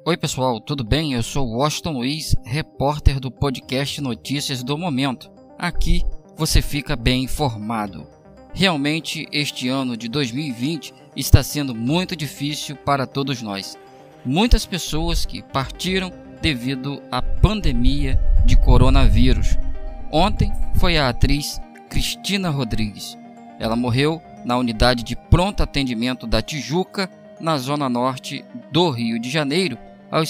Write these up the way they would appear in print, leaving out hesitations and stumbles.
Oi pessoal, tudo bem? Eu sou Washington Luiz, repórter do podcast Notícias do Momento. Aqui você fica bem informado. Realmente este ano de 2020 está sendo muito difícil para todos nós. Muitas pessoas que partiram devido à pandemia de coronavírus. Ontem foi a atriz Cristina Rodrigues. Ela morreu na unidade de pronto atendimento da Tijuca, na zona norte do Rio de Janeiro, aos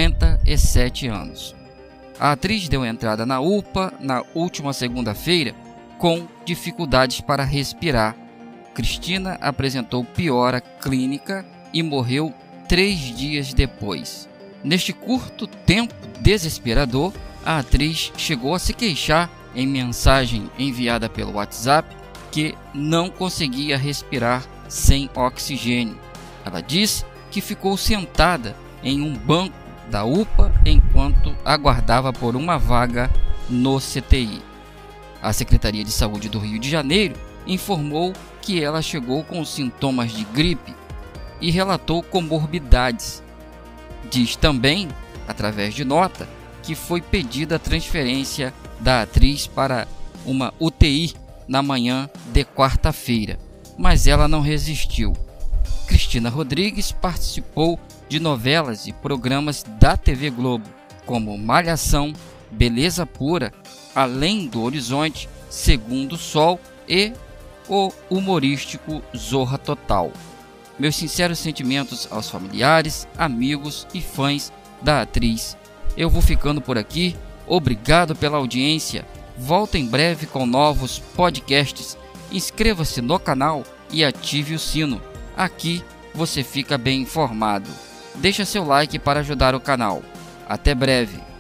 57 anos. A atriz deu entrada na UPA na última segunda-feira com dificuldades para respirar. Cristina apresentou piora clínica e morreu 3 dias depois. Neste curto tempo desesperador, a atriz chegou a se queixar em mensagem enviada pelo WhatsApp que não conseguia respirar sem oxigênio. Ela disse que ficou sentada em um banco da UPA enquanto aguardava por uma vaga no CTI. A Secretaria de Saúde do Rio de Janeiro informou que ela chegou com sintomas de gripe e relatou comorbidades. Diz também, através de nota, que foi pedida a transferência da atriz para uma UTI na manhã de quarta-feira, mas ela não resistiu. Cristina Rodrigues participou de novelas e programas da TV Globo, como Malhação, Beleza Pura, Além do Horizonte, Segundo Sol e o humorístico Zorra Total. Meus sinceros sentimentos aos familiares, amigos e fãs da atriz. Eu vou ficando por aqui. Obrigado pela audiência. Volto em breve com novos podcasts. Inscreva-se no canal e ative o sino. Aqui você fica bem informado. Deixa seu like para ajudar o canal. Até breve.